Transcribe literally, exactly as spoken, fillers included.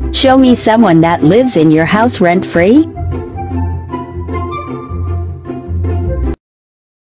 Show me someone that lives in your house rent-free.